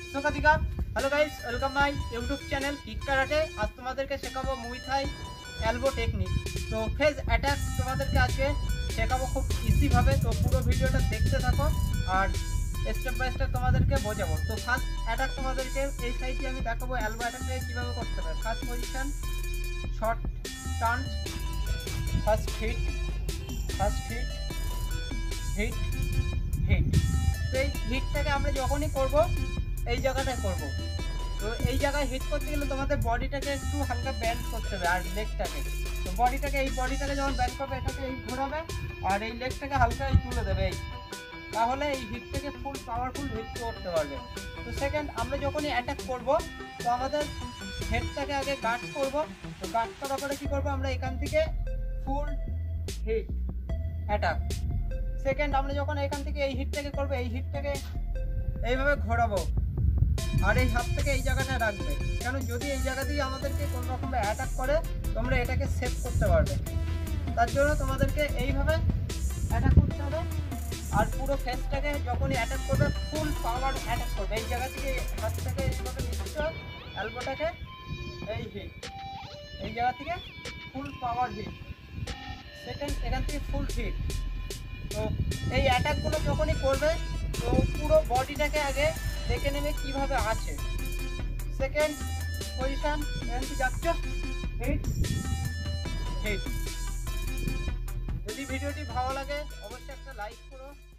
Hello guys, welcome my YouTube channel kick karate. आज तुम्हादेरके शेखाबो मुई थाई एल्बो टेक्निक। तो फेज अटैक तुम्हादेरके आजके शेखाबो खूब इजी भावे। तो पूरो भिडियोटा देखते थाको और स्टेप बाय स्टेप तुम्हादेरके बोझाबो। तो फार्स्ट अटैक तुम्हादेरके এই সাইডে আমি দেখাবো এলবো অ্যাটাকটা কিভাবে করতে হয়। First position short turn, first hit hit hit. তো এই হিটটাকে আমরা যখনই করব এই জায়গাটায় করব। তো এই জায়গায় হিট করতে গেলে তোমাদের বডিটাকে একটু হালকা ব্যান্ড করতে হবে আর লেগটাকে। তো বডিটাকে যখন ব্যান্ড করবে এটাকে এই ঘোরাবে আর এই লেগটাকে হালকা তুলে দেবে এই, তাহলে এই হিটটাকে ফুল পাওয়ারফুল হিট করতে পারবে। তো সেকেন্ড আমরা যখনই অ্যাটাক করব তো আমাদের হেডটাকে আগে গার্ড করব। তো গার্ড করার পরে কী করবো আমরা এখান থেকে ফুল হিট অ্যাটাক। সেকেন্ড আমরা যখন এখান থেকে এই হিটটাকে করবো এই হিটটাকে এইভাবে ঘোরাবো আর এই হাত থেকে এই জায়গাটা রাখবে, কেন যদি এই জায়গা দিয়ে আমাদেরকে কোনো রকম অ্যাটাক করে তোমরা এটাকে সেভ করতে পারবে। তার জন্য তোমাদেরকে এইভাবে অ্যাটাক করতে হবে আর পুরো ফেসটাকে যখনই অ্যাটাক করবে ফুল পাওয়ার অ্যাটাক করবে। এই জায়গা থেকে হাতটাকে এইভাবে নিচ্ছ, এলবোটাকে এই হিট, এই জায়গা থেকে ফুল পাওয়ার হিট। সেকেন্ড এখান থেকে ফুল হিট। তো এই অ্যাটাকগুলো যখনই করবে তো পুরো বডিটাকে আগে দেখে নেবে কীভাবে আছে। সেকেন্ড পজিশন এখান থেকে যাচ্ছ হিট হিট। যদি ভিডিওটি ভালো লাগে অবশ্যই একটা লাইক করো।